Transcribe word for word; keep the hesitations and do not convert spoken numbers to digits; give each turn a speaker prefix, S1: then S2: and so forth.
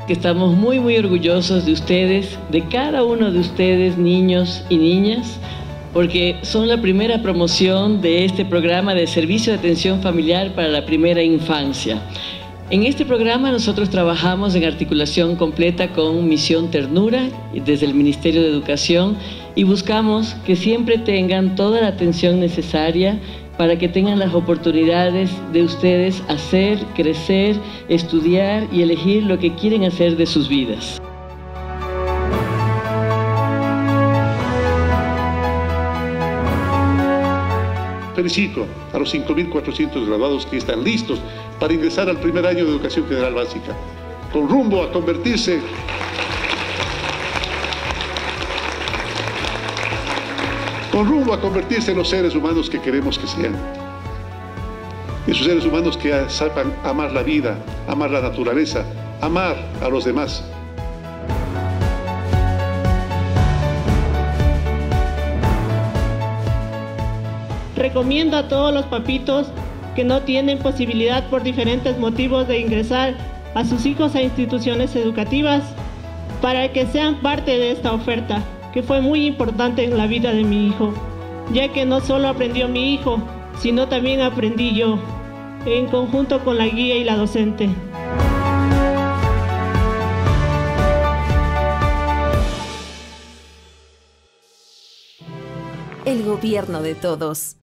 S1: que estamos muy, muy orgullosos de ustedes, de cada uno de ustedes, niños y niñas, porque son la primera promoción de este programa de servicio de atención familiar para la primera infancia. En este programa nosotros trabajamos en articulación completa con Misión Ternura desde el Ministerio de Educación y buscamos que siempre tengan toda la atención necesaria para que tengan las oportunidades de ustedes hacer, crecer, estudiar y elegir lo que quieren hacer de sus vidas.
S2: Felicito a los cinco mil cuatrocientos graduados que están listos para ingresar al primer año de Educación General Básica, con rumbo a convertirse con rumbo a convertirse en los seres humanos que queremos que sean. Esos seres humanos que sepan amar la vida, amar la naturaleza, amar a los demás.
S3: Recomiendo a todos los papitos que no tienen posibilidad por diferentes motivos de ingresar a sus hijos a instituciones educativas para que sean parte de esta oferta, que fue muy importante en la vida de mi hijo, ya que no solo aprendió mi hijo, sino también aprendí yo, en conjunto con la guía y la docente.
S4: El gobierno de todos.